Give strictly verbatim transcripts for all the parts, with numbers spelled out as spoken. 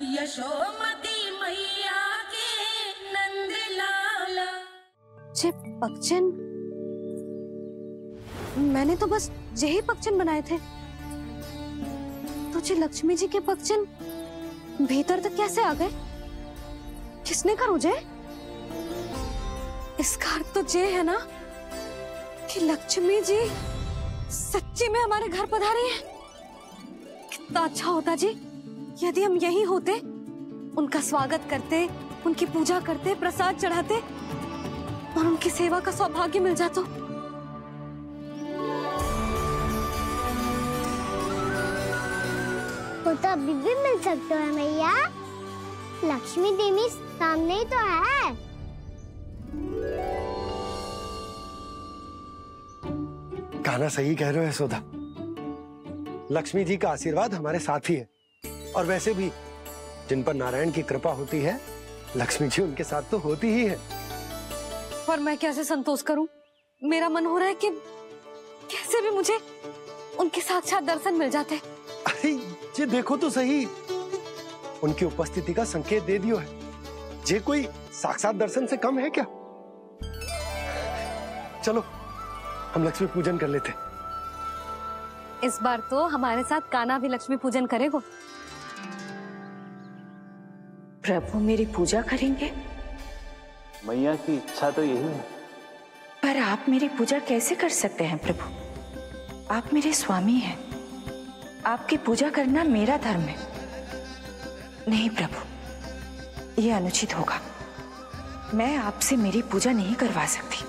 यशोमती मैया के नंद लाला। जे पगचन, मैंने तो बस यही पगचन बनाए थे, तो जे लक्ष्मी जी के पगचन भीतर तक कैसे आ गए? किसने कहा मुझे? इसका अर्थ तो ये है ना कि लक्ष्मी जी सच्ची में हमारे घर पधारी है। कितना अच्छा होता जी यदि हम यही होते, उनका स्वागत करते, उनकी पूजा करते, प्रसाद चढ़ाते और उनकी सेवा का सौभाग्य मिल जाता। वो तो अभी भी मिल सकते हैं मैया, लक्ष्मी देवी सामने ही तो है। गाना सही कह रहे हो यशोदा, लक्ष्मी जी का आशीर्वाद हमारे साथ ही है। और वैसे भी जिन पर नारायण की कृपा होती है, लक्ष्मी जी उनके साथ तो होती ही है। पर मैं कैसे संतोष करूं? मेरा मन हो रहा है कि कैसे भी मुझे उनके साक्षात दर्शन मिल जाते। अरे ये देखो तो सही, उनकी उपस्थिति का संकेत दे दियो है। ये कोई साक्षात दर्शन से कम है क्या? चलो हम लक्ष्मी पूजन कर लेते। इस बार तो हमारे साथ कान्हा भी लक्ष्मी पूजन करेगा। प्रभु मेरी पूजा करेंगे? मैया की इच्छा तो यही है। पर आप मेरी पूजा कैसे कर सकते हैं प्रभु? आप मेरे स्वामी हैं, आपकी पूजा करना मेरा धर्म है। नहीं प्रभु, यह अनुचित होगा। मैं आपसे मेरी पूजा नहीं करवा सकती।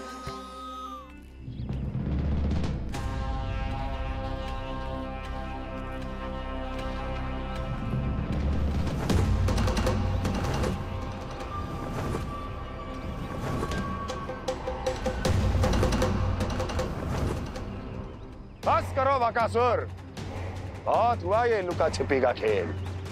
बस करो बकासुर, बहुत हुआ ये लुका छिपी का खेल।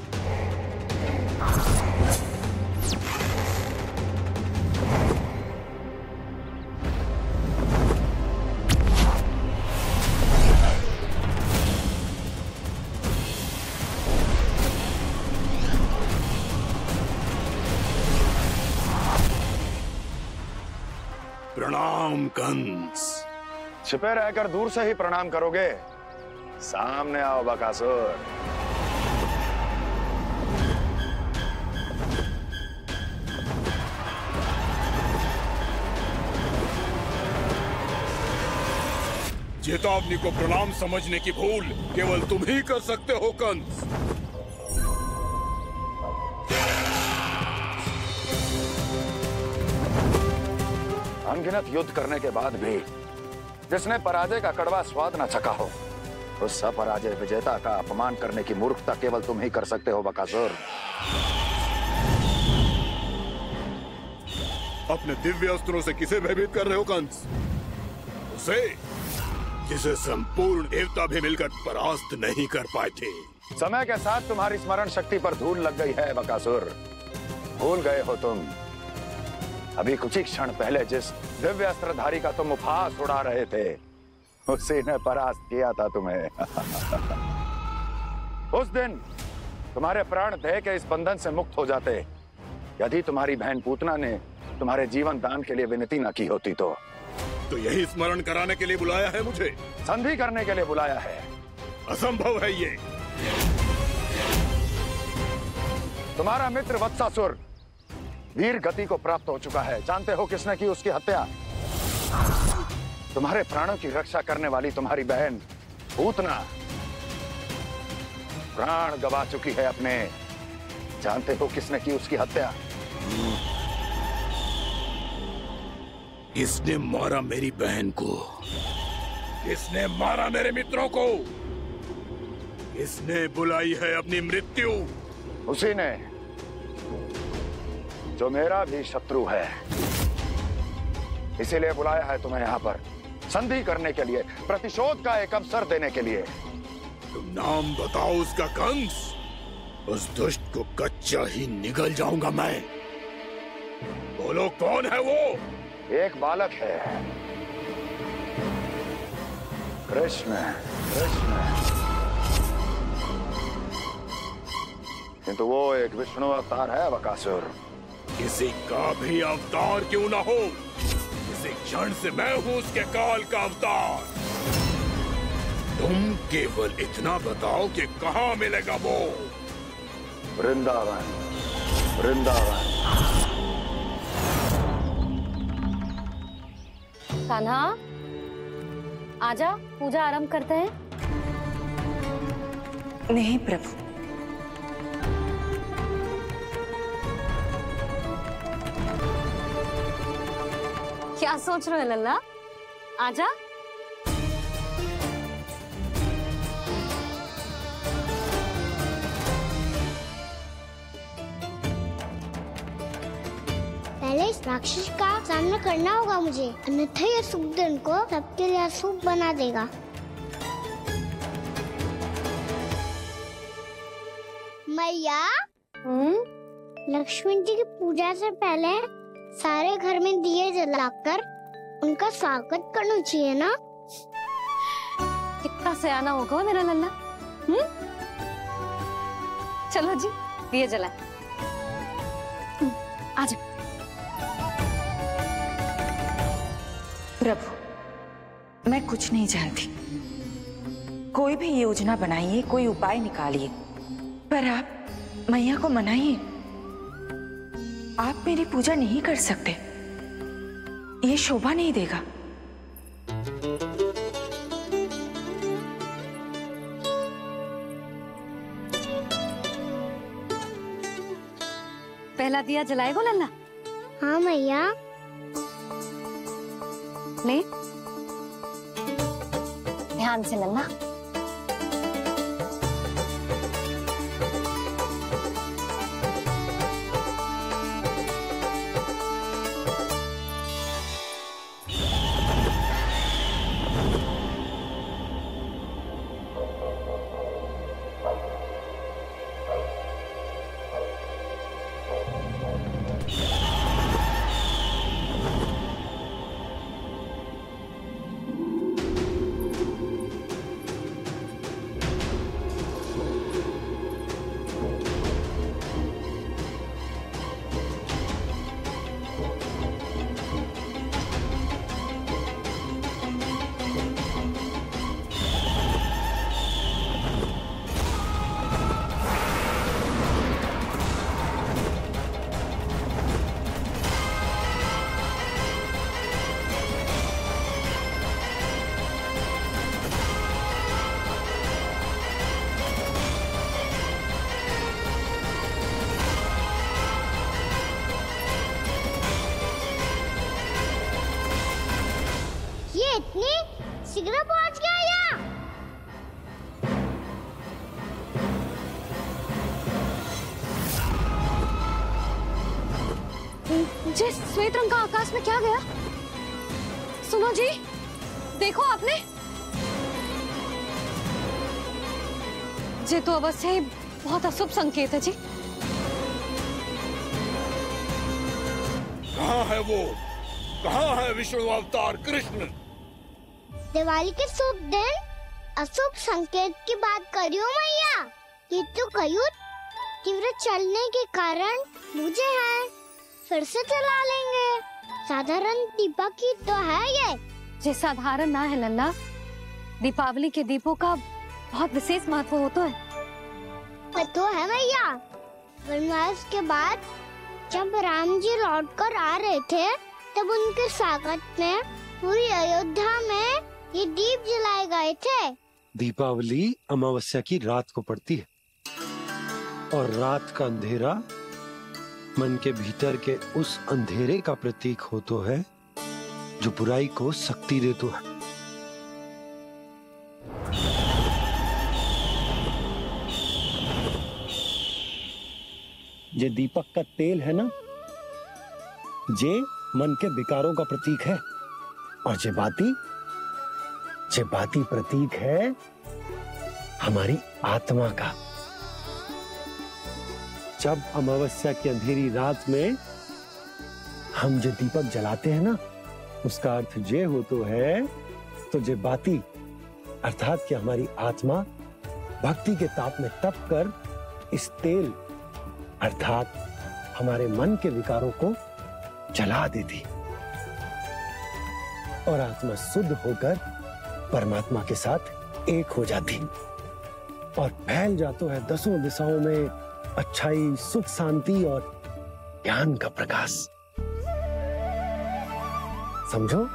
प्रणाम कंस। छिपे रहकर दूर से ही प्रणाम करोगे? सामने आओ बकासुर। चेतावनी को प्रणाम समझने की भूल केवल तुम ही कर सकते हो कंस। अनगिनत युद्ध करने के बाद भी जिसने पराजय का कड़वा स्वाद न चखा हो, उस अपराजय विजेता का अपमान करने की मूर्खता केवल तुम ही कर सकते हो बकासुर। अपने दिव्य अस्त्रों से किसे भयभीत कर रहे हो कंस? उसे जिसे संपूर्ण देवता भी मिलकर परास्त नहीं कर पाए थे। समय के साथ तुम्हारी स्मरण शक्ति पर धूल लग गई है बकासुर। भूल गए हो तुम अभी कुछ ही क्षण पहले जिस दिव्य अस्त्रधारी का तुम उपहास उड़ा रहे थे, उसी ने परास्त किया था तुम्हें। उस दिन तुम्हारे प्राण देह के इस बंधन से मुक्त हो जाते यदि तुम्हारी बहन पूतना ने तुम्हारे जीवन दान के लिए विनती न की होती तो। तो यही स्मरण कराने के लिए बुलाया है मुझे? संधि करने के लिए बुलाया है। असंभव है ये। तुम्हारा मित्र वत्सासुर वीर गति को प्राप्त हो चुका है। जानते हो किसने की उसकी हत्या? तुम्हारे प्राणों की रक्षा करने वाली तुम्हारी बहन पूतना प्राण गवा चुकी है अपने। जानते हो किसने की उसकी हत्या? किसने मारा मेरी बहन को? किसने मारा मेरे मित्रों को? किसने बुलाई है अपनी मृत्यु? उसी ने जो मेरा भी शत्रु है। इसीलिए बुलाया है तुम्हें यहाँ पर संधि करने के लिए, प्रतिशोध का एक अवसर देने के लिए। तुम नाम बताओ उसका कंस। उस दुष्ट को कच्चा ही निगल जाऊंगा मैं। बोलो कौन है वो? एक बालक है, कृष्ण। कृष्ण किंतु वो एक विष्णु अवतार है बकासुर। किसी का भी अवतार क्यों ना हो, इसी क्षण से मैं हूँ उसके काल का अवतार। तुम केवल इतना बताओ कि कहाँ मिलेगा वो। वृंदावन, वृंदावन। कान्हा, आजा, पूजा आरंभ करते हैं। नहीं प्रभु, क्या सोच रहे हो लल्ला? आजा। पहले इस राक्षस का सामना करना होगा मुझे, अन्यथा ये शुभ दिन को सबके लिए अशुभ बना देगा। मैया, हम्म, लक्ष्मी जी की पूजा से पहले सारे घर में दिए जलाकर उनका स्वागत करना चाहिए ना? कितना सयाना होगा मेरा लल्ला। हम्म, चलो जी, दिए जलाए। आजा। प्रभु, मैं कुछ नहीं जानती। कोई भी योजना बनाइए, कोई उपाय निकालिए, पर आप मैया को मनाइए। आप मेरी पूजा नहीं कर सकते, ये शोभा नहीं देगा। पहला दिया जलाएगो लल्ला? हाँ मैया। ले, ध्यान से लल्ला। इतनी शीघ्र पहुंच गया यहाँ? जी, श्वेत रंग का आकाश में क्या गया? सुनो जी, देखो आपने। ये तो अवश्य ही बहुत अशुभ संकेत है जी। कहाँ है वो? कहाँ है विष्णु अवतार कृष्ण? दिवाली के शुभ दिन अशुभ संकेत की बात करियो मैया। ये तो कयूत तीव्र चलने के कारण मुझे है, फिर से चला लेंगे। साधारण दीपक ही तो है ये। ये साधारण ना है लल्ला, दीपावली के दीपों का बहुत विशेष महत्व होता है। तो है मैया, वनवास के बाद जब राम जी लौट कर आ रहे थे, तब उनके स्वागत में पूरी अयोध्या में ये दीप जलाए गए थे। दीपावली अमावस्या की रात को पड़ती है और रात का अंधेरा मन के भीतर के उस अंधेरे का प्रतीक होतो है जो बुराई को शक्ति देतो है। ये दीपक का तेल है ना, जे मन के विकारों का प्रतीक है, और जे बाती जे बाती प्रतीक है हमारी आत्मा का। जब अमावस्या की अंधेरी रात में हम जो दीपक जलाते हैं ना, उसका अर्थ जे हो तो है तो जे बाती अर्थात कि हमारी आत्मा भक्ति के ताप में तप कर इस तेल अर्थात हमारे मन के विकारों को जला देती और आत्मा शुद्ध होकर परमात्मा के साथ एक हो जाती और फैल जाता है दसों दिशाओं में अच्छाई, सुख, शांति और ज्ञान का प्रकाश। समझो?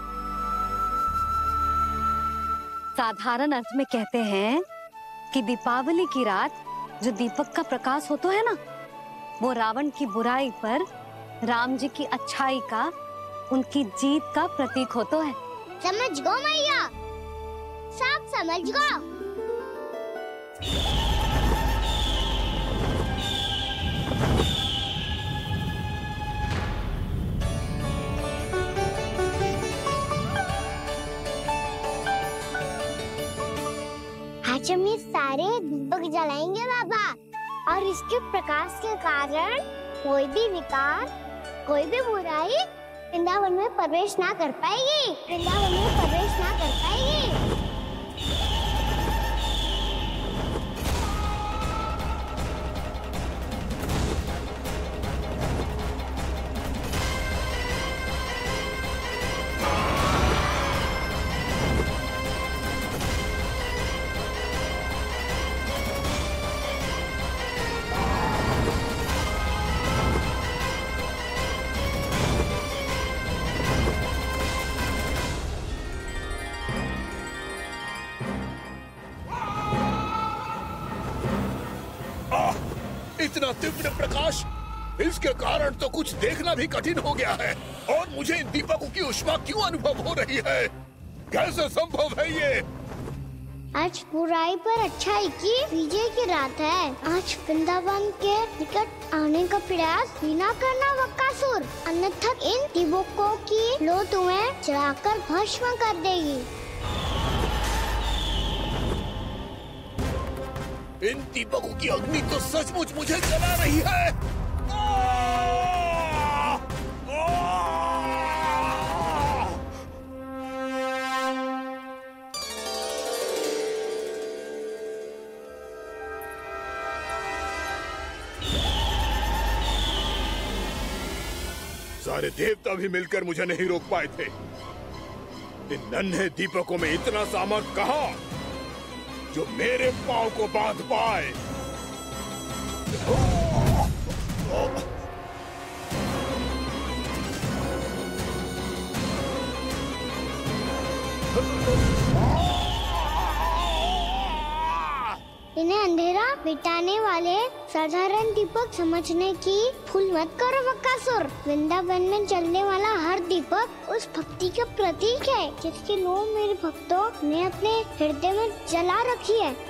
साधारण अर्थ में कहते हैं कि दीपावली की रात जो दीपक का प्रकाश होता है ना, वो रावण की बुराई पर राम जी की अच्छाई का, उनकी जीत का प्रतीक होता है। समझ गो मैया, सब समझ गो। आज हम ये सारे दीपक जलाएंगे बाबा, और इसके प्रकाश के कारण कोई भी विकार, कोई भी बुराई वृंदावन में प्रवेश ना कर पाएगी, वृंदावन में प्रवेश ना कर पाएगी। इतना तीव्र प्रकाश, इसके कारण तो कुछ देखना भी कठिन हो गया है। और मुझे इन दीपकों की उष्मा क्यों अनुभव हो रही है? कैसे संभव है ये? आज बुराई पर अच्छाई की विजय की रात है। आज वृंदावन के निकट आने का प्रयास भी ना करना बकासुर, अन्यथा इन दीपकों की लो तुम्हें जलाकर भस्म कर देगी। इन दीपकों की अग्नि तो सचमुच मुझे जला रही है। सारे देवता भी मिलकर मुझे नहीं रोक पाए थे। इन नन्हे दीपकों में इतना सामर्थ कहाँ जो मेरे पांव को बांध पाए। इन्हें अंधेरा मिटाने वाले साधारण दीपक समझने की भूल मत करो बकासुर। वृंदावन में जलने वाला हर दीपक उस भक्ति का प्रतीक है जिसकी लो मेरे भक्तों ने अपने हृदय में जला रखी है।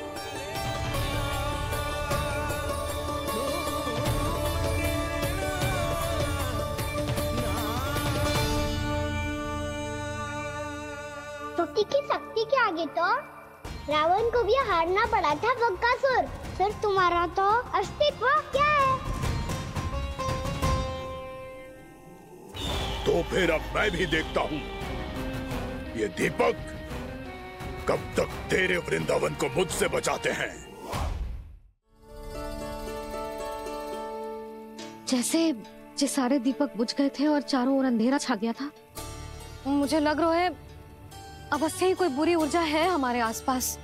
भक्ति की शक्ति के आगे तो रावण को भी हारना पड़ा था बकासुर। फिर तुम्हारा तो अस्तित्व क्या है? तो फिर अब मैं भी देखता हूँ ये दीपक कब तक तेरे वृंदावन को मुझसे बचाते हैं। जैसे ये सारे दीपक बुझ गए थे और चारों ओर अंधेरा छा गया था, मुझे लग रहा है अवश्य ही कोई बुरी ऊर्जा है हमारे आसपास।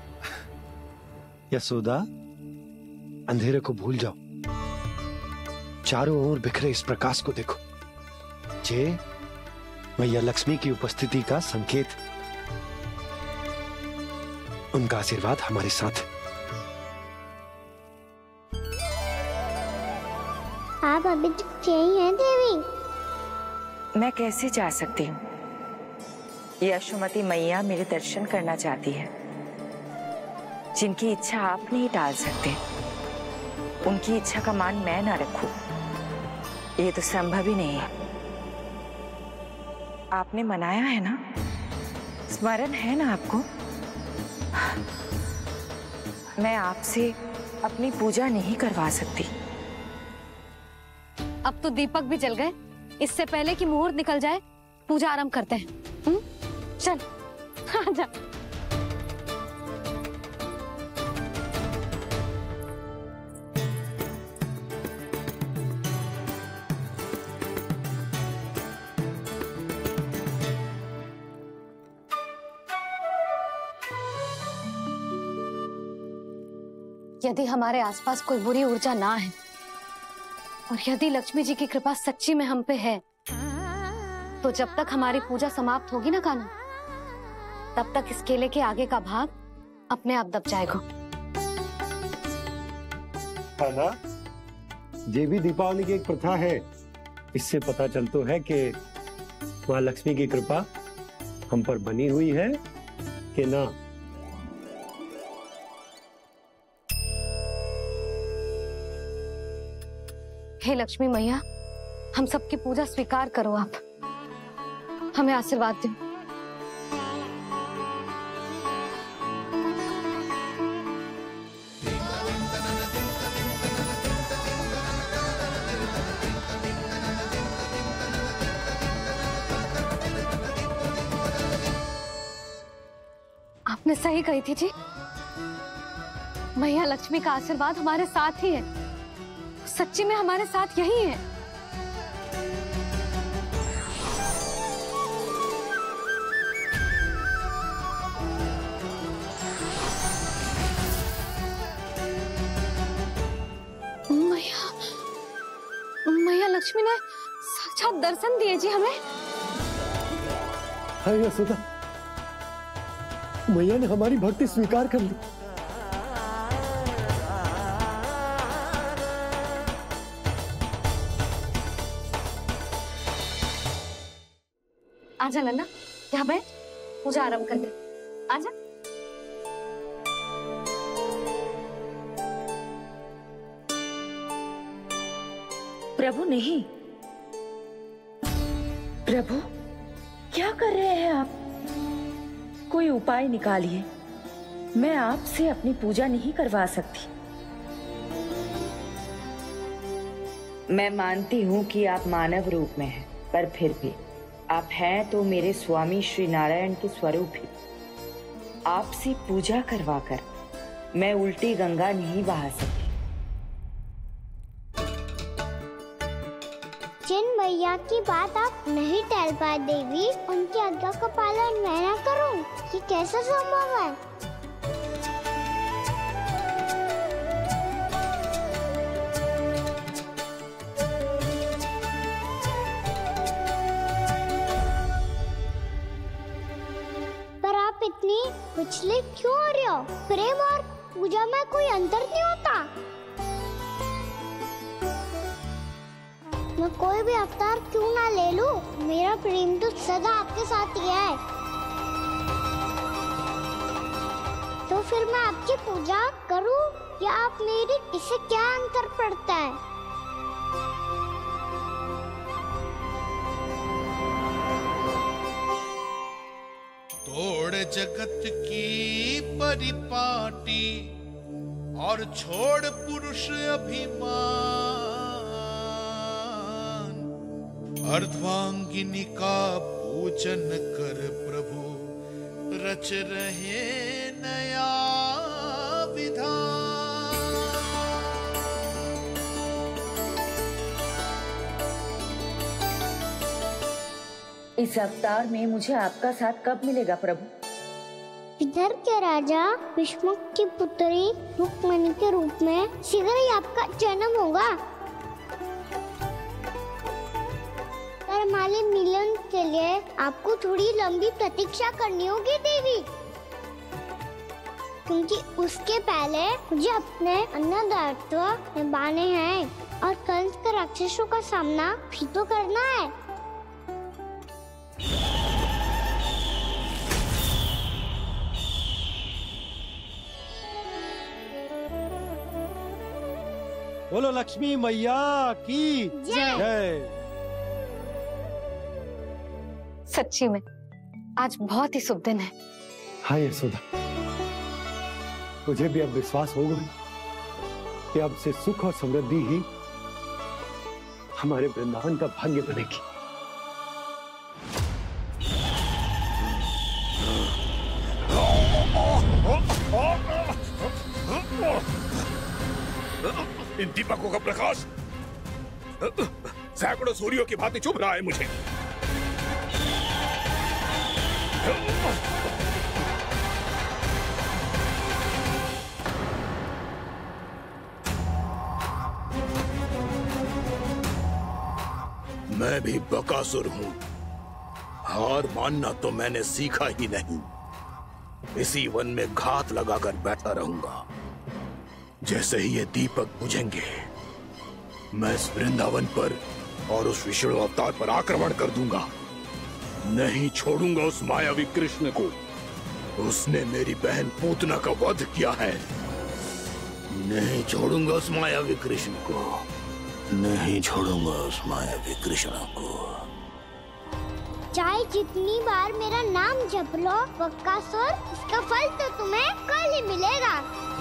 यशोदा, अंधेरे को भूल जाओ, चारों ओर बिखरे इस प्रकाश को देखो। जे मैया लक्ष्मी की उपस्थिति का संकेत, उनका आशीर्वाद हमारे साथ। आप अभी तक यही हैं देवी? मैं कैसे जा सकती हूँ? यशोमती मैया मेरे दर्शन करना चाहती है। जिनकी इच्छा आप नहीं टाल सकते, उनकी इच्छा का मान मैं ना रखूं, ये तो संभव ही नहीं है। आपने मनाया है ना, स्मरण है ना आपको? मैं आपसे अपनी पूजा नहीं करवा सकती। अब तो दीपक भी जल गए, इससे पहले कि मुहूर्त निकल जाए पूजा आरंभ करते हैं। हुँ? चल आजा। यदि हमारे आसपास कोई बुरी ऊर्जा ना है और यदि लक्ष्मी जी की कृपा सच्ची में हम पे है, तो जब तक हमारी पूजा समाप्त होगी ना कान्हा, तब तक इस केले के आगे का भाग अपने आप दब जाएगा। कान्हा, ये भी दीपावली की एक प्रथा है। इससे पता चलता है कि माँ लक्ष्मी की कृपा हम पर बनी हुई है कि ना। हे लक्ष्मी मैया, हम सबकी पूजा स्वीकार करो, आप हमें आशीर्वाद दो। आपने सही कही थी जी, मैया लक्ष्मी का आशीर्वाद हमारे साथ ही है, सच्ची में हमारे साथ यही है। मैया मैया लक्ष्मी ने साक्षात दर्शन दिए जी हमें। हाँ यशोदा, मैया ने हमारी भक्ति स्वीकार कर ली। आजा नन्ना, यहाँ बैठ, पूजा आरंभ कर दे। आजा। प्रभु नहीं, प्रभु क्या कर रहे हैं आप? कोई उपाय निकालिए, मैं आपसे अपनी पूजा नहीं करवा सकती। मैं मानती हूँ कि आप मानव रूप में हैं, पर फिर भी आप हैं तो मेरे स्वामी श्री नारायण के स्वरूप ही। आपसे पूजा करवाकर मैं उल्टी गंगा नहीं बहा सकती। जिन भैया की बात आप नहीं टाल पाए देवी, उनकी आज्ञा का पालन मैं ना करूं, ये कैसा संभव है? पर आप इतनी विचलित क्यों हो रहे हो? प्रेम और पूजा में कोई अंतर नहीं होता। मैं कोई भी अवतार क्यों ना ले लूं, मेरा प्रेम तो सदा आपके साथ ही है। तो फिर मैं आपकी पूजा करूं या आप मेरी, इससे क्या अंतर पड़ता है? तोड़ जगत की परिपाटी और छोड़ पुरुष अभिमान, अर्धांगिनी का पूजन कर प्रभु रच रहे नया विधान। इस अवतार में मुझे आपका साथ कब मिलेगा प्रभु? इधर के राजा भीष्मक की पुत्री रुक्मणी के रूप में शीघ्र ही आपका जन्म होगा। पर हमारे मिलन के लिए आपको थोड़ी लंबी प्रतीक्षा करनी होगी देवी, क्योंकि उसके पहले मुझे अपने अन्य दायित्व निभाने हैं और कंस के राक्षसों का सामना भी तो करना है। बोलो लक्ष्मी मैया की जय। सच्ची में आज बहुत ही शुभ दिन है। हाँ यशोदा, मुझे भी अब विश्वास हो गया कि अब से सुख और समृद्धि ही हमारे वृंदावन का भाग्य बनेगी। इन दीपकों का प्रकाश सैकड़ों सूर्यों की भांति चुभ रहा है मुझे। मैं भी बकासुर हूँ। हार मानना तो मैंने सीखा ही नहीं। इसी वन में घात लगाकर बैठा रहूंगा। जैसे ही ये दीपक बुझेंगे, मैं इस वृंदावन पर और उस विष्णु अवतार पर आक्रमण कर दूंगा। नहीं छोड़ूंगा उस मायावी कृष्ण को। उसने मेरी बहन पूतना का वध किया है। नहीं छोड़ूंगा उस मायावी कृष्ण को। नहीं छोड़ूंगा उस मायावी कृष्ण को। चाहे जितनी बार मेरा नाम जप लो बकासुर, इसका फल तो तुम्हें कल ही मिलेगा।